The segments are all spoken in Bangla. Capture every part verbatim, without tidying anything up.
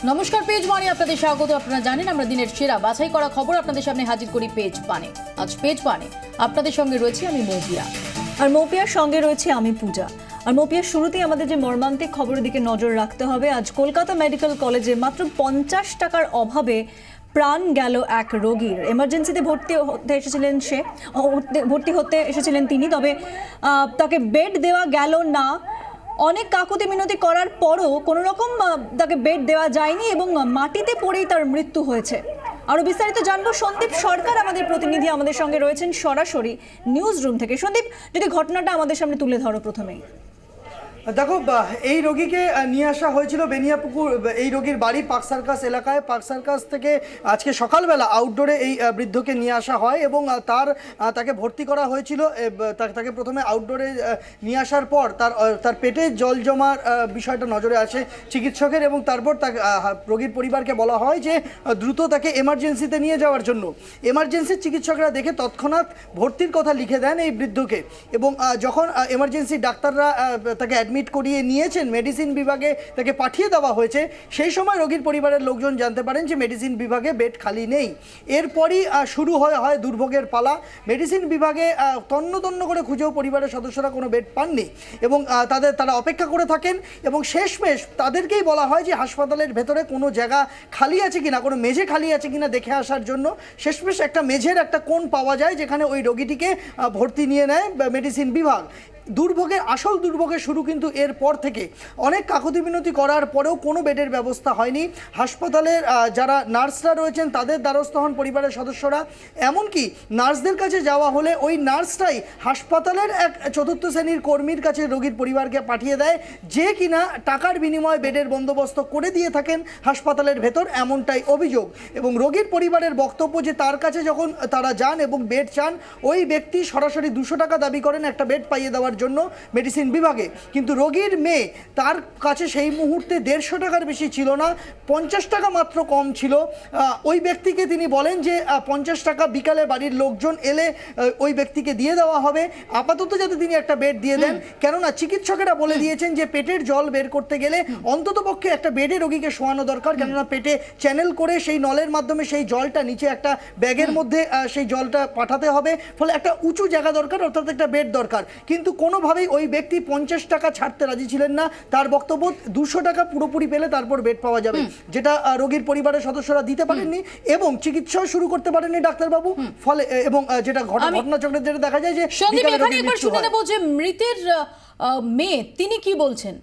নমস্কার, পেজ ওয়ানে আপনাদের স্বাগত। আপনারা জানেন আমরা দিনের সেরা বাছাই করা খবর আপনাদের সামনে হাজির করি পেজ ওয়ানে। আজ পেজ ওয়ানে আপনাদের সঙ্গে রয়েছে আমি মৌপিয়া, আর মৌপিয়ার সঙ্গে রয়েছে আমি পূজা। আর মৌপিয়ার শুরুতেই আমাদের যে মর্মান্তিক খবরের দিকে নজর রাখতে হবে। আজ কলকাতা মেডিকেল কলেজে মাত্র পঞ্চাশ টাকার অভাবে প্রাণ গেল এক রোগীর। এমার্জেন্সিতে ভর্তি হতে এসেছিলেন সে ভর্তি হতে এসেছিলেন তিনি, তবে তাকে বেড দেওয়া গেল না। অনেক কাকুতি মিনতি করার পরও কোনো রকম তাকে বেড দেওয়া যায়নি এবং মাটিতে পড়েই তার মৃত্যু হয়েছে। আরো বিস্তারিত জানবো সন্দীপ সরকার আমাদের প্রতিনিধি আমাদের সঙ্গে রয়েছেন সরাসরি নিউজ রুম থেকে। সন্দীপ, যদি ঘটনাটা আমাদের সামনে তুলে ধরো প্রথমেই। দেখো, এই রোগীকে নিয়ে আসা হয়েছিল বেনিয়াপুকুর। এই রোগীর বাড়ি পার্ক সার্কাস এলাকায়। পার্ক সার্কাস থেকে আজকে সকালবেলা আউটডোরে এই বৃদ্ধকে নিয়ে আসা হয় এবং তার তাকে ভর্তি করা হয়েছিল। তাকে প্রথমে আউটডোরে নিয়ে আসার পর তার তার পেটে জল জমার বিষয়টা নজরে আসে চিকিৎসকের, এবং তারপর তাকে রোগীর পরিবারকে বলা হয় যে দ্রুত তাকে এমার্জেন্সিতে নিয়ে যাওয়ার জন্য। এমার্জেন্সির চিকিৎসকরা দেখে তৎক্ষণাৎ ভর্তির কথা লিখে দেন এই বৃদ্ধকে, এবং যখন এমার্জেন্সি ডাক্তাররা তাকে অ্যাডমিট করিয়ে নিয়েছেন, মেডিসিন বিভাগে তাকে পাঠিয়ে দেওয়া হয়েছে, সেই সময় রোগীর পরিবারের লোকজন জানতে পারেন যে মেডিসিন বিভাগে বেড খালি নেই। এরপরই শুরু হয় হয় দুর্ভোগের পালা। মেডিসিন বিভাগে তন্ন তন্ন করে খুঁজেও পরিবারের সদস্যরা কোনো বেড পাননি এবং তাদের তারা অপেক্ষা করে থাকেন, এবং শেষমেশ তাদেরকেই বলা হয় যে হাসপাতালের ভেতরে কোনো জায়গা খালি আছে কিনা, কোনো মেঝে খালি আছে কিনা দেখে আসার জন্য। শেষমেশ একটা মেঝের একটা কোণ পাওয়া যায় যেখানে ওই রোগীটিকে ভর্তি নিয়ে নেয় মেডিসিন বিভাগ। দুর্ভোগের আসল দুর্ভোগের শুরু কিন্তু এরপর থেকে। অনেক কাকুতি মিনতি করার পরেও কোনো বেডের ব্যবস্থা হয়নি। হাসপাতালের যারা নার্সরা রয়েছেন তাদের দ্বারস্থ হন পরিবারের সদস্যরা। এমনকি নার্সদের কাছে যাওয়া হলে ওই নার্সরাই হাসপাতালের এক চতুর্থ শ্রেণীর কর্মীর কাছে রোগীর পরিবারকে পাঠিয়ে দেয়, যে কিনা টাকার বিনিময়ে বেডের বন্দোবস্ত করে দিয়ে থাকেন হাসপাতালের ভেতর, এমনটাই অভিযোগ। এবং রোগীর পরিবারের বক্তব্য যে তার কাছে যখন তারা যান এবং বেড চান, ওই ব্যক্তি সরাসরি দুশো টাকা দাবি করেন একটা বেড পাইয়ে দেওয়ার জন্য মেডিসিন বিভাগে, কিন্তু রোগীর মেয়ে তার কাছে সেই মুহূর্তে দেড়শো টাকার বেশি ছিল না, পঞ্চাশ টাকা মাত্র কম ছিল। ওই ব্যক্তিকে তিনি বলেন যে পঞ্চাশ টাকা বিকালে বাড়ির লোকজন এলে ওই ব্যক্তিকে দিয়ে দেওয়া হবে, আপাতত যাতে তিনি একটা বেড দিয়ে দেন। কেননা চিকিৎসকেরা বলে দিয়েছেন যে পেটের জল বের করতে গেলে অন্তত পক্ষে একটা বেডে রোগীকে শোয়ানো দরকার, কেননা পেটে চ্যানেল করে সেই নলের মাধ্যমে সেই জলটা নিচে একটা ব্যাগের মধ্যে সেই জলটা পাঠাতে হবে, ফলে একটা উঁচু জায়গা দরকার, অর্থাৎ একটা বেড দরকার। কিন্তু কোনোভাবেই ওই ব্যক্তি পঞ্চাশ টাকা ছাড়তে রাজি ছিলেন না। তার বক্তব্য দুশো টাকা পুরোপুরি পেলে তারপর বেড পাওয়া যাবে, যেটা রোগীর পরিবারের সদস্যরা দিতে পারেননি এবং চিকিৎসাও শুরু করতে পারেননি ডাক্তারবাবু। ফলে এবং যেটা ঘটনাচক্রে যেটা দেখা যায় যে মৃতের মেয়ে তিনি কি বলছেন।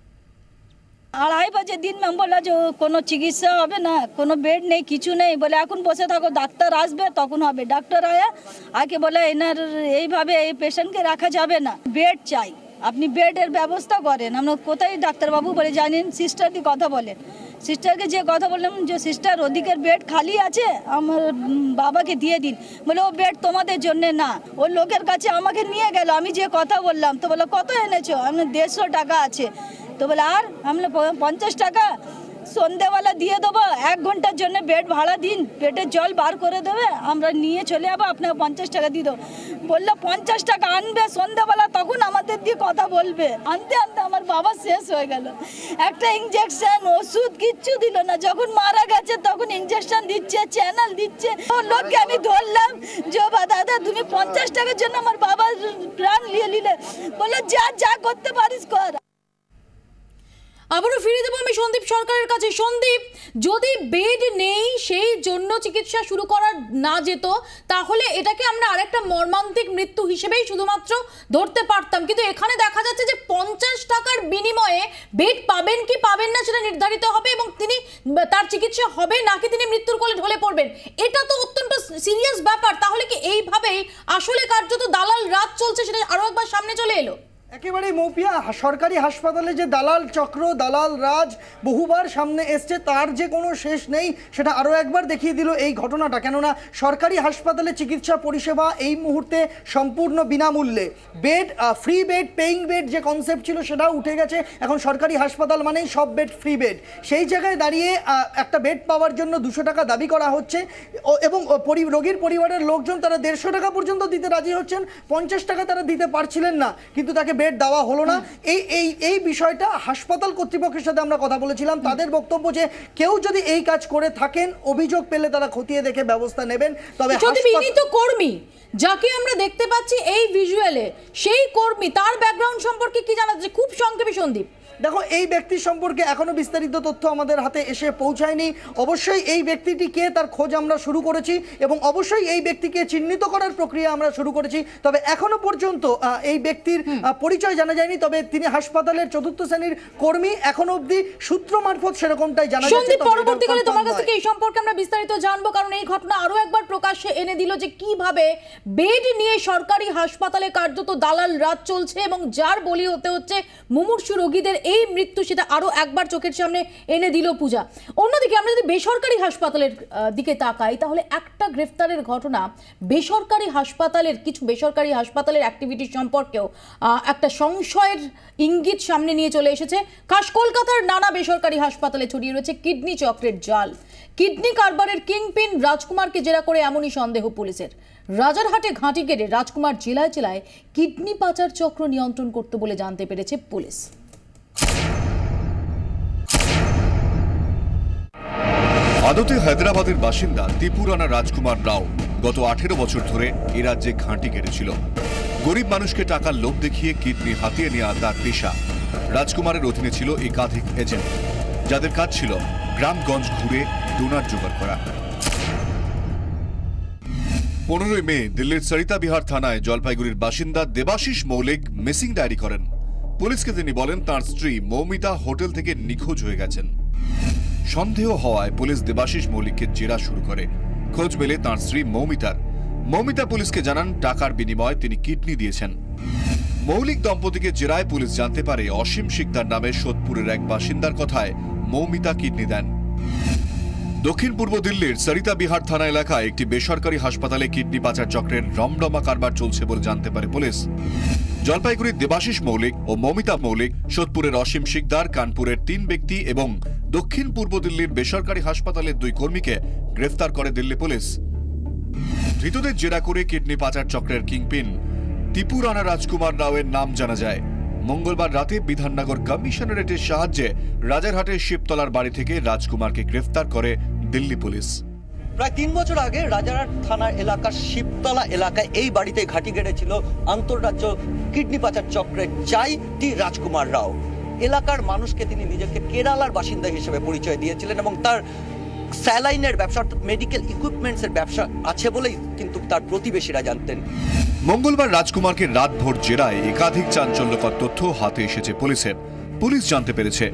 আড়াই বাজে দিন में बोला जो কোনো চিকিৎসা হবে না, কোনো বেড নেই, কিছু নেই, বলে এখন বসে থাকো, ডাক্তার আসবে তখন হবে। ডাক্তার আয়া আগে বলে এনার এইভাবে এই পেশেন্টকে রাখা যাবে না, বেড চাই, আপনি বেডের ব্যবস্থা করেন। আমরা কোথায় ডাক্তারবাবু বলে জানেন, সিস্টার দিয়ে কথা বলেন। সিস্টারকে যে কথা বললাম যে সিস্টার ওদিকের বেড খালি আছে, আমার বাবাকে দিয়ে দিন। বলে ও বেড তোমাদের জন্য না, ও লোকের কাছে আমাকে নিয়ে গেল। আমি যে কথা বললাম তো বলে কত এনেছো, আমি দেড়শো টাকা আছে। তো বলে আর আমরা পঞ্চাশ টাকা সন্ধ্যেবেলা দিয়ে দেবো, এক ঘন্টার জন্য বেড ভাড়া দিন, পেটের জল বার করে দেবে, আমরা নিয়ে চলে যাবো, আপনাকে পঞ্চাশ টাকা দিয়ে দেবো। বললো পঞ্চাশ টাকা আনবে সন্ধ্যেবেলা, তখন আমাদের দিয়ে কথা বলবে। আনতে আনতে আমার বাবা শেষ হয়ে গেল। একটা ইঞ্জেকশন ওষুধ কিচ্ছু দিল না। যখন মারা গেছে তখন ইঞ্জেকশন দিচ্ছে, চ্যানেল দিচ্ছে। ওর লোককে আমি ধরলাম যে দাদা তুমি পঞ্চাশ টাকার জন্য আমার বাবার প্রাণ নিয়ে নিলে। বললো যা যা করতে পারিস কর। আবারও ফিরে দেবো আমি সন্দীপ সরকারের কাছে। সন্দীপ, যদি বেড নেই সেই জন্য চিকিৎসা শুরু করা না যেত, তাহলে এটাকে আমরা আরেকটা মর্মান্তিক মৃত্যু হিসেবেই শুধুমাত্র ধরতে পারতাম, কিন্তু এখানে দেখা যাচ্ছে যে পঞ্চাশ টাকার বিনিময়ে বেড পাবেন কি পাবেন না সেটা নির্ধারিত হবে এবং তিনি তার চিকিৎসা হবে নাকি তিনি মৃত্যুর কোলে ঢলে পড়বেন। এটা তো অত্যন্ত সিরিয়াস ব্যাপার। তাহলে কি এইভাবেই আসলে কার্যত দালাল রাজ চলছে, সেটা আরো একবার সামনে চলে এলো। একেবারেই মৌপিয়া, সরকারি হাসপাতালে যে দালাল চক্র, দালাল রাজ বহুবার সামনে এসছে, তার যে কোনো শেষ নেই, সেটা আরও একবার দেখিয়ে দিল এই ঘটনাটা। কেননা সরকারি হাসপাতালে চিকিৎসা পরিষেবা এই মুহূর্তে সম্পূর্ণ বিনামূল্যে। Bed free bed, paying bed যে কনসেপ্ট ছিল সেটাও উঠে গেছে। এখন সরকারি হাসপাতাল মানেই সব বেড ফ্রি বেড। সেই জায়গায় দাঁড়িয়ে একটা বেড পাওয়ার জন্য দুশো টাকা দাবি করা হচ্ছে এবং রোগীর পরিবারের লোকজন তারা দেড়শো টাকা পর্যন্ত দিতে রাজি হচ্ছেন, পঞ্চাশ টাকা তারা দিতে পারছিলেন না, কিন্তু তাকে বেড দেওয়া হলো না, এই এই এই বিষয়টা হাসপাতাল কর্তৃপক্ষের সাথে আমরা কথা বলেছিলাম। তাদের বক্তব্য যে কেউ যদি এই কাজ করে থাকেন, অভিযোগ পেলে তারা খতিয়ে দেখে ব্যবস্থা নেবেন। তবে তো কর্মী যাকে আমরা দেখতে পাচ্ছি এই ভিজুয়ালে, সেই কর্মী, তার ব্যাকগ্রাউন্ড সম্পর্কে কি জানা যাচ্ছে? খুব সংক্ষেপে সন্দীপ। দেখো, এই ব্যক্তির সম্পর্কে এখনো বিস্তারিত তথ্য আমাদের হাতে এসে পৌঁছায়নি। অবশ্যই এই ব্যক্তিটি কে তার খোঁজ আমরা শুরু করেছি এবং অবশ্যই এই ব্যক্তিকে চিহ্নিত করার প্রক্রিয়া আমরা শুরু করেছি। তবে এখনো পর্যন্ত এই ব্যক্তির পরিচয় জানা যায়নি। তবে তিনি হাসপাতালের চতুর্থ শ্রেণীর কর্মী, এখনো অবধি সূত্র মারফত সেরকমটাই জানা যাচ্ছে। পরবর্তীকালে তোমার কাছ থেকে এই সম্পর্কে আমরা বিস্তারিত জানবো, কারণ এই ঘটনা আরো একবার প্রকাশ্যে এনে দিল যে কিভাবে বেড নিয়ে সরকারি হাসপাতালে কার্যত দালাল রাজ চলছে এবং যার বলি হতে হচ্ছে মুমূর্ষু রোগীদের এই মৃত্যু, সেটা আরো একবার চোখের সামনে এনে দিল পূজা। অন্যদিকে আমরা যদি বেসরকারি হাসপাতালের দিকে তাকাই, তাহলে একটা গ্রেফতারের ঘটনা বেসরকারি হাসপাতালের, কিছু বেসরকারি হাসপাতালের অ্যাক্টিভিটি সম্পর্কেও একটা সংশয়ের ইঙ্গিত সামনে নিয়ে চলে এসেছে। খাস কলকাতার নানা বেসরকারি হাসপাতালে ছড়িয়ে রয়েছে কিডনি চক্রের জাল। কিডনি কারবারের কিংপিন রাজকুমারকে জেরা করে এমনই সন্দেহ পুলিশের। রাজারহাটে ঘাঁটি গেড়ে রাজকুমার জেলায় জেলায় কিডনি পাচার চক্র নিয়ন্ত্রণ করতে বলে জানতে পেরেছে পুলিশ। আদতে হায়দ্রাবাদের বাসিন্দা ত্রিপুরানা রাজকুমার রাও গত আঠেরো বছর ধরে এ রাজ্যে ঘাঁটি গেড়েছিল। গরিব মানুষকে টাকার লোভ দেখিয়ে কিডনি হাতিয়ে নেওয়া তার পেশা। রাজকুমারের অধীনে ছিল একাধিক এজেন্ট, যাদের কাজ ছিল গ্রামগঞ্জ ঘুরে ডোনার জোগাড় করা। পনেরোই মে দিল্লির সরিতা বিহার থানায় জলপাইগুড়ির বাসিন্দা দেবাশিস মৌলিক মিসিং ডায়েরি করেন। পুলিশকে তিনি বলেন তার স্ত্রী মৌমিতা হোটেল থেকে নিখোঁজ হয়ে গেছেন। সন্দেহ হওয়ায় পুলিশ দেবাশিস মৌলিককে জেরা শুরু করে। খোঁজ মেলে তাঁর স্ত্রী মৌমিতার। মৌমিতা পুলিশকে জানান টাকার বিনিময়ে তিনি কিডনি দিয়েছেন। মৌলিক দম্পতিকে জেরায় পুলিশ জানতে পারে অসীম শিকদার নামে সোদপুরের এক বাসিন্দার কথায় মৌমিতা কিডনি দেন। দক্ষিণ পূর্ব দিল্লির সরিতা বিহার থানা এলাকায় একটি বেসরকারি হাসপাতালে কিডনি পাচার চক্রের রমরমা কারবার চলছে বলে জানতে পারে পুলিশ। জলপাইগুড়ির দেবাশিস মৌলিক ও মৌমিতা মৌলিক, সোদপুরের অসীম শিকদার, কানপুরের তিন ব্যক্তি এবং দক্ষিণ পূর্ব দিল্লির বেসরকারি হাসপাতালের দুই কর্মীকে গ্রেফতার করে দিল্লি পুলিশ। ধৃতদের জেরা করে কিডনি পাচার চক্রের কিংপিন ত্রিপুরানা রাজকুমার রাওয়ের নাম জানা যায়। মঙ্গলবার রাতে বিধাননগর কমিশনারেটের সাহায্যে রাজারহাটের শিবতলার বাড়ি থেকে রাজকুমারকে গ্রেফতার করে দিল্লি পুলিশ। প্রায় তিন বছর আগে রাজারহাট থানার এলাকার শিবতলা এলাকায় এই বাড়িতে ঘাঁটি গেড়েছিল আন্তঃরাজ্য কিডনি পাচার চক্রের চাইটি রাজকুমার রাও। এলাকার মানুষকে তিনি নিজেকে কেরালার বাসিন্দা হিসেবে পরিচয় দিয়েছিলেন এবং তার স্যালাইনের ব্যবসা অর্থাৎ মেডিকেল ইকুইপমেন্টসের ব্যবসা আছে বলেই কিন্তু তার প্রতিবেশীরা জানতেন। মঙ্গলবার রাজকুমারকে রাতভর জেরায় একাধিক চাঞ্চল্যকর তথ্য হাতে এসেছে পুলিশের। পুলিশ জানতে পেরেছে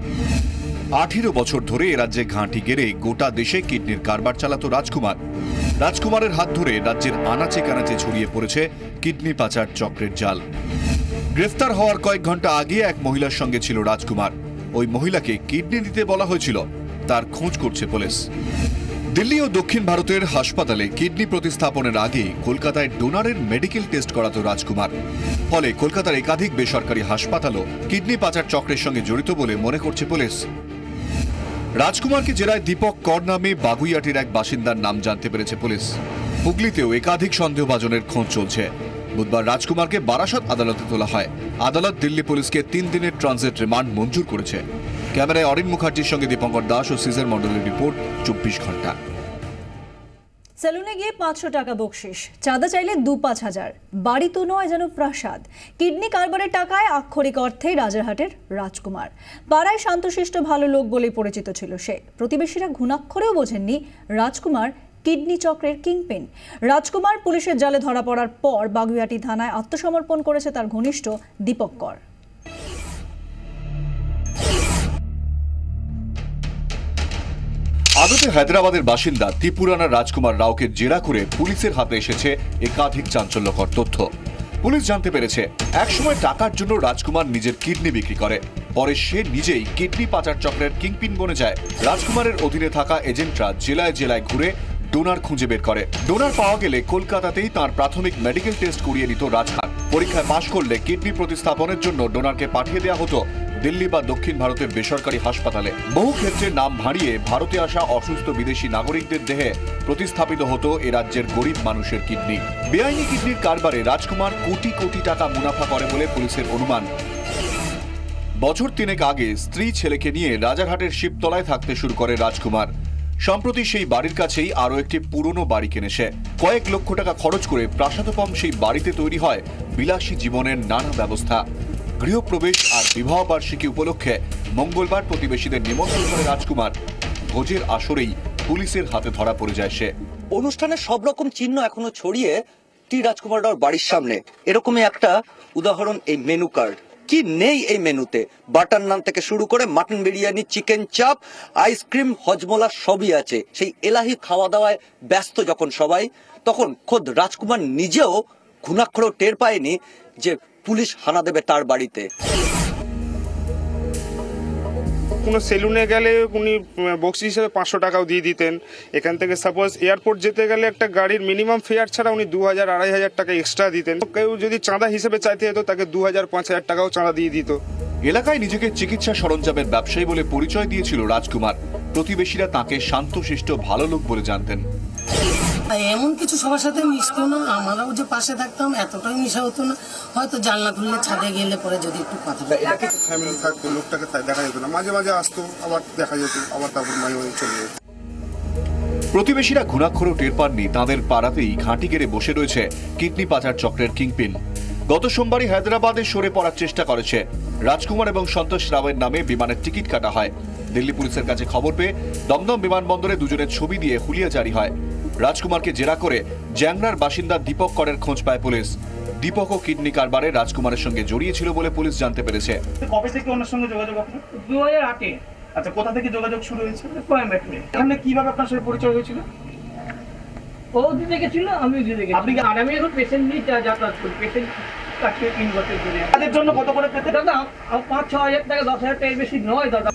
আঠেরো বছর ধরে এ রাজ্যে ঘাঁটি গেড়ে গোটা দেশে কিডনির কারবার চালাতো রাজকুমার। রাজকুমারের হাত ধরে রাজ্যের আনাচে কানাচে ছড়িয়ে পড়েছে কিডনি পাচার চক্রের জাল। গ্রেফতার হওয়ার কয়েক ঘন্টা আগে এক মহিলার সঙ্গে ছিল রাজকুমার। ওই মহিলাকে কিডনি দিতে বলা হয়েছিল, তার খোঁজ করছে পুলিশ। দিল্লি ও দক্ষিণ ভারতের হাসপাতালে কিডনি প্রতিস্থাপনের আগে কলকাতায় ডোনারের মেডিকেল টেস্ট করাতো রাজকুমার। ফলে কলকাতার একাধিক বেসরকারি হাসপাতালও কিডনি পাচার চক্রের সঙ্গে জড়িত বলে মনে করছে পুলিশ। রাজকুমারকে জেরায় দীপক কর নামে বাগুইয়াটির এক বাসিন্দার নাম জানতে পেরেছে পুলিশ। হুগলিতেও একাধিক সন্দেহভাজনের খোঁজ চলছে। বুধবার রাজকুমারকে বারাসত আদালতে তোলা হয়। আদালত দিল্লি পুলিশকে তিন দিনের ট্রানজিট রিমান্ড মঞ্জুর করেছে। ক্যামেরায় অরিন মুখার্জির সঙ্গে দীপঙ্কর দাস ও সিজার মন্ডলের রিপোর্ট, চব্বিশ ঘন্টা। সেলুনে গিয়ে পাঁচশো টাকা বকশিস, চাঁদা চাইলে দু পাঁচ হাজার, বাড়ি তো নয় যেন প্রাসাদ। কিডনি কারবারের টাকায় আক্ষরিক অর্থে রাজারহাটের রাজকুমার। পাড়ায় শান্তশিষ্ট ভালো লোক বলেই পরিচিত ছিল সে। প্রতিবেশীরা ঘুণাক্ষরেও বোঝেননি রাজকুমার কিডনি চক্রের কিংপিন। রাজকুমার পুলিশের জালে ধরা পড়ার পর বাগুইয়াটি থানায় আত্মসমর্পণ করেছে তার ঘনিষ্ঠ দীপক কর। আদতে হায়দ্রাবাদের বাসিন্দা ত্রিপুরানা রাজকুমার রাওকে জেরা করে পুলিশের হাতে এসেছে একাধিক চাঞ্চল্যকর তথ্য। পুলিশ জানতে পেরেছে একসময় টাকার জন্য রাজকুমার নিজের কিডনি বিক্রি করে। পরে সে নিজেই কিডনি পাচার চক্রের কিংপিন বনে যায়। রাজকুমারের অধীনে থাকা এজেন্টরা জেলায় জেলায় ঘুরে ডোনার খুঁজে বের করে। ডোনার পাওয়া গেলে কলকাতাতেই তার প্রাথমিক মেডিকেল টেস্ট করিয়ে নিত রাজহাট। পরীক্ষায় পাশ করলে কিডনি প্রতিস্থাপনের জন্য ডোনারকে পাঠিয়ে দেওয়া হতো দিল্লি বা দক্ষিণ ভারতের বেসরকারি হাসপাতালে। বহু ক্ষেত্রে নাম ভাঁড়িয়ে ভারতে আসা অসুস্থ বিদেশি নাগরিকদের দেহে প্রতিস্থাপিত হতো এ রাজ্যের গরিব মানুষের কিডনি। বেআইনি কিডনির কারবারে রাজকুমার কোটি কোটি টাকা মুনাফা করে বলে পুলিশের অনুমান। বছর তিনেক আগে স্ত্রী ছেলেকে নিয়ে রাজারহাটের শিবতলায় থাকতে শুরু করে রাজকুমার। সম্প্রতি সেই বাড়ির কাছেই আরো একটি পুরনো বাড়ি কেনে সে। কয়েক লক্ষ টাকা খরচ করে প্রাসাদোপম সেই বাড়িতে তৈরি হয় বিলাসী জীবনের নানা ব্যবস্থা। গৃহপ্রবেশ আর বিবাহ বার্ষিকী উপলক্ষে মঙ্গলবার প্রতিবেশীদের নিমন্ত্রণ করে রাজকুমার। ভোজের আসরেই পুলিশের হাতে ধরা পড়ে যায় সে। অনুষ্ঠানের সব রকম চিহ্ন এখনো ছড়িয়ে টি রাজকুমার রাওর বাড়ির সামনে। এরকমই একটা উদাহরণ এই মেনু কার্ড। কি নেই এই মেনুতে? বাটার নান থেকে শুরু করে mutton biryani, chicken chaap, ice cream, Hajmola সবই আছে। সেই এলাহি খাওয়া দাওয়ায় ব্যস্ত যখন সবাই, তখন খোদ রাজকুমার নিজেও ঘুণাক্ষরেও টের পায়নি যে পুলিশ হানা দেবে তার বাড়িতে। কোনো সেলুনে গেলে উনি বক্সি হিসেবে পাঁচশো টাকাও দিয়ে দিতেন। এখান থেকে সাপোজ এয়ারপোর্ট যেতে গেলে একটা গাড়ির মিনিমাম ফেয়ার ছাড়া উনি দু হাজার আড়াই হাজার টাকা এক্সট্রা দিতেন। কেউ যদি চাঁদা হিসেবে চাইতে হতো তাকে দু হাজার পাঁচ হাজার টাকাও চাঁদা দিয়ে দিত। এলাকায় নিজেকে চিকিৎসা সরঞ্জামের ব্যবসায়ী বলে পরিচয় দিয়েছিল রাজকুমার। প্রতিবেশীরা তাকে শান্তশিষ্ট ভালো লোক বলে জানতেন। এমন কিছু সবার সাথে মিশতো না, আমরাও যে পাশে থাকতাম এতটাই মিশা হতো না। হয়তো জানলা খুললে ছাদে গেলে পরে যদি একটু কথা বলতো, ফ্যামিলি থাকতো, লোকটাকে দেখা যেত না, মাঝে মাঝে আসতো, আবার দেখা যেত, আবার তারপর মাঝে মাঝে চলে যেত। প্রতিবেশীরা ঘুণাক্ষরেও টের পাননি তাঁদের পাড়াতেই ঘাঁটি গেড়ে বসে রয়েছে কিডনি পাচার চক্রের কিংপিন। গত সোমবারই হায়দ্রাবাদে সরে পড়ার চেষ্টা করেছে রাজকুমার এবং সন্তোষ রাওয়ের নামে বিমানের টিকিট কাটা হয়। দিল্লি পুলিশের কাছে খবর পেয়ে দমদম বিমানবন্দরে দুজনের ছবি দিয়ে হুলিয়া জারি হয়। রাজকুমারকে জেরা করে জ্যাংরার বাসিন্দা দীপক করের খোঁজ পায় পুলিশ। দীপকও কিডনি কারবারে রাজকুমারের সঙ্গে জড়িয়েছিল বলে পুলিশ জানতে পেরেছে। কবে থেকে ওনার সঙ্গে যোগাযোগ আপনার? দু হাজার আটে। আচ্ছা, কোথা থেকে যোগাযোগ শুরু হয়েছিল? কোয়েম্বাটুরে। এখানে কিভাবে আপনার সাথে পরিচয় হয়েছিল? ও দিতে গেছিল, আমি দিতে গেছি। আপনি আর আমি এখন পেশেন্ট নিয়ে যাতায়াত করি। পেশেন্ট কাছে তিন বছর ধরে। তাদের জন্য কত করে পেতে? দাদা পাঁচ ছ হাজার টাকা, দশ হাজার টাকা বেশি নয় দাদা।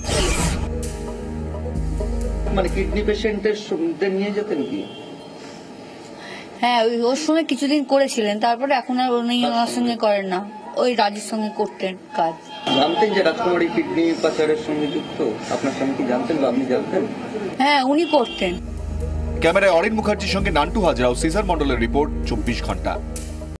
মানে কিডনি পেশেন্টের নিয়ে যেতেন কি? হ্যাঁ, ওই ওর সঙ্গে কিছুদিন করেছিলেন, তারপরে এখন আর উনি ওনার সঙ্গে করেন না, ওই রাজের সঙ্গে করতেন কাজ। জানতেন যে রাজকুমার এই কিডনি পাচারের সঙ্গে যুক্ত? আপনার সঙ্গে কি জানতেন বা আপনি জানতেন? হ্যাঁ, উনি করতেন। ক্যামেরায় অরিন মুখার্জির সঙ্গে নান্টু হাজরা ও সিজার মন্ডলের রিপোর্ট, চব্বিশ ঘন্টা।